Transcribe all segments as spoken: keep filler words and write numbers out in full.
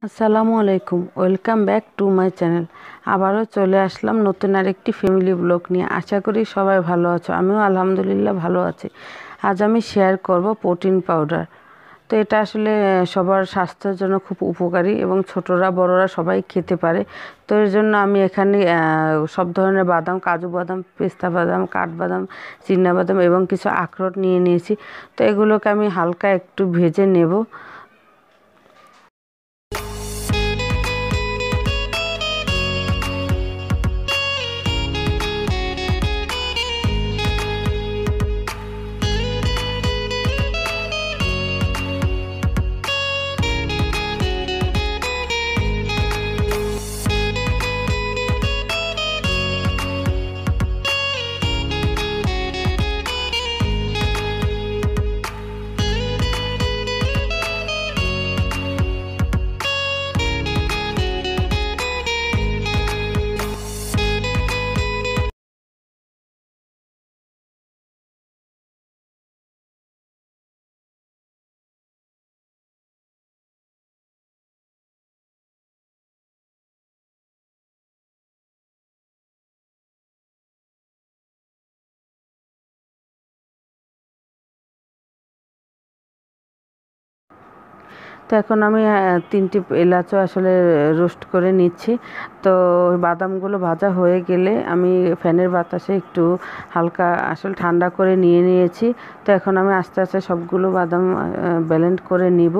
আসসালামু আলাইকুম, welcome back to my channel. আবারও চলে আসলাম নতুন আরেকটি ফ্যামিলি ব্লগ নিয়ে। আশা করি সবাই ভালো আছো, আমিও আলহামদুলিল্লাহ ভালো আছি। আজ আমি শেয়ার করব প্রোটিন পাউডার। তো এটা আসলে সবার স্বাস্থ্যের জন্য খুব উপকারী এবং ছোটরা বড়রা সবাই খেতে পারে। তো এর জন্য আমি এখানে সব ধরনের বাদাম, কাজু বাদাম, পেস্তা বাদাম, কাঠবাদাম, চিনাবাদাম এবং কিছু আখরোট নিয়ে নিয়েছি। তো এগুলোকে আমি হালকা একটু ভেজে নেব। তো এখন আমি তিনটি এলাচও আসলে রোস্ট করে নিচ্ছি। তো বাদামগুলো ভাজা হয়ে গেলে আমি ফ্যানের বাতাসে একটু হালকা আসলে ঠান্ডা করে নিয়ে নিয়েছি। তো এখন আমি আস্তে আস্তে সবগুলো বাদাম ব্লেন্ড করে নিব।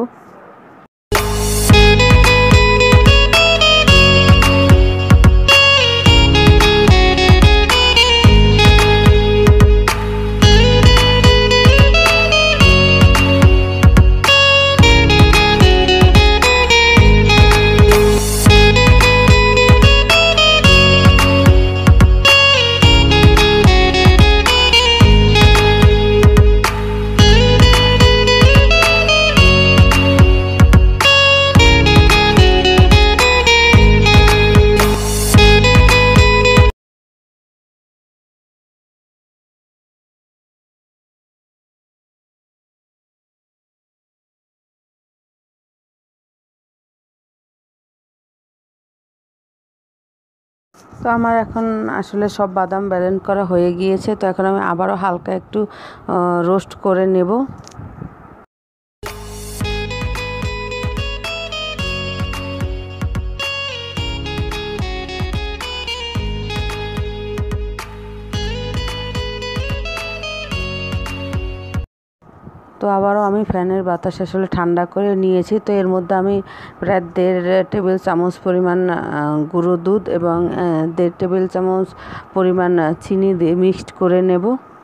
তো আমার এখন আসলে সব বাদাম ব্লেন্ড করা হয়ে গিয়েছে। তো এখন আমি আবারও হালকা একটু রোস্ট করে নেব। তো আবারও আমি ফ্যানের বাতাস আসলে ঠান্ডা করে নিয়েছি। তো এর মধ্যে আমি প্রায় দেড় টেবিল চামচ পরিমাণ গুঁড়ো দুধ এবং দেড় টেবিল চামচ পরিমাণ চিনি দিয়ে মিক্সড করে নেব।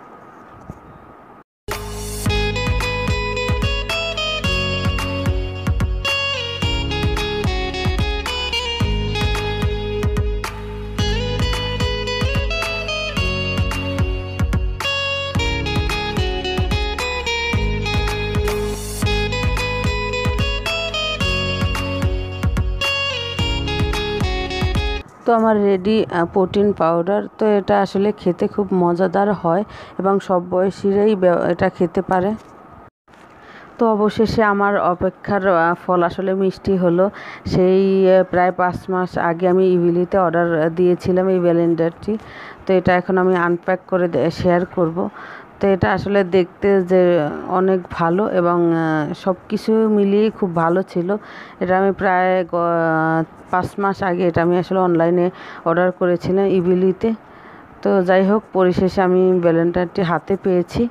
তো আমার রেডি প্রোটিন পাউডার। তো এটা আসলে খেতে খুব মজাদার হয় এবং সব বয়সীরাই এটা খেতে পারে। তো অবশেষে আমার অপেক্ষার ফল আসলে মিষ্টি হলো। সেই প্রায় পাঁচ মাস আগে আমি ইভিলিতে অর্ডার দিয়েছিলাম এই ব্লেন্ডারটি। তো এটা এখন আমি আনপ্যাক করে শেয়ার করব। তো এটা আসলে দেখতে যে অনেক ভালো এবং সব কিছু মিলিয়ে খুব ভালো ছিল। এটা আমি প্রায় পাঁচ মাস আগে এটা আমি আসলে অনলাইনে অর্ডার করেছিলাম ইভিলিতে। তো যাই হোক, পরিশেষে আমি ব্লেন্ডারটি হাতে পেয়েছি।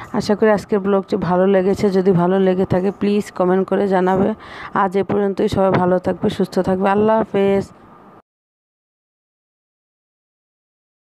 আশা করি আজকের ব্লগটি ভালো লেগেছে। যদি ভালো লেগে থাকে প্লিজ কমেন্ট করে জানাবে। আজ এ পর্যন্তই। সবাই ভালো থাকবে, সুস্থ থাকবে। আল্লাহ হাফেজ।